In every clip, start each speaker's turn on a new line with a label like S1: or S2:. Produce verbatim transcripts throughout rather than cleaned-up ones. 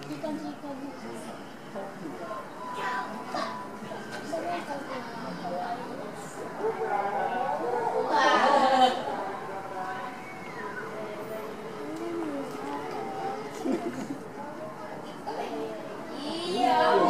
S1: いい感じ、いい感じ。いやー、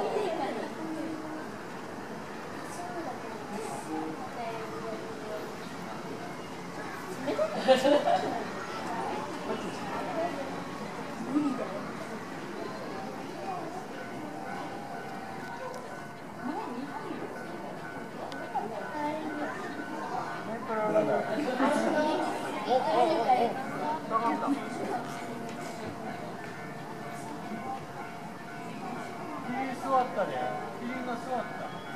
S1: 座ったね。キリンが座った。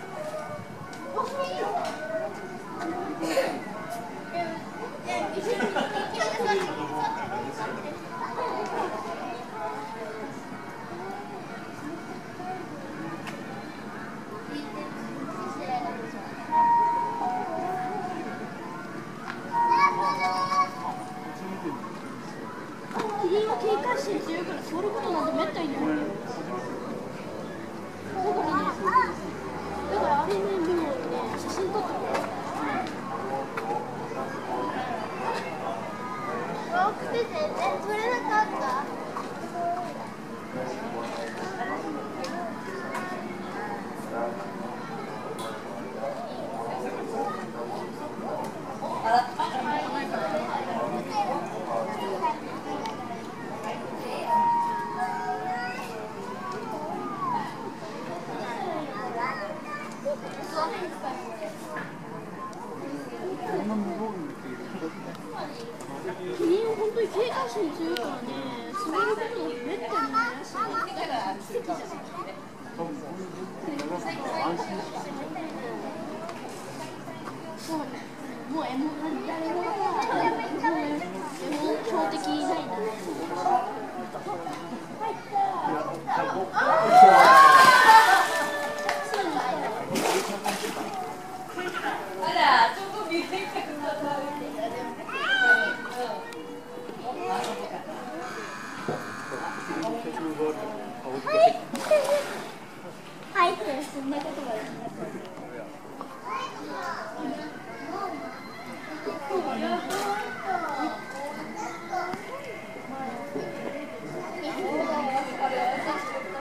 S1: キリンは警戒心強いから座ることなんてめったにないよ。だからね、だからあれね、もうね、写真撮ってくれ。遠くて全然撮れなかった。キリンは本当に警戒心強いからね、座ることがめったにないらしい。奇跡じゃない。そうね。もうエモ誰もがエモ標的ないんだね。あら、ちょっと見てください。はいってそんなことが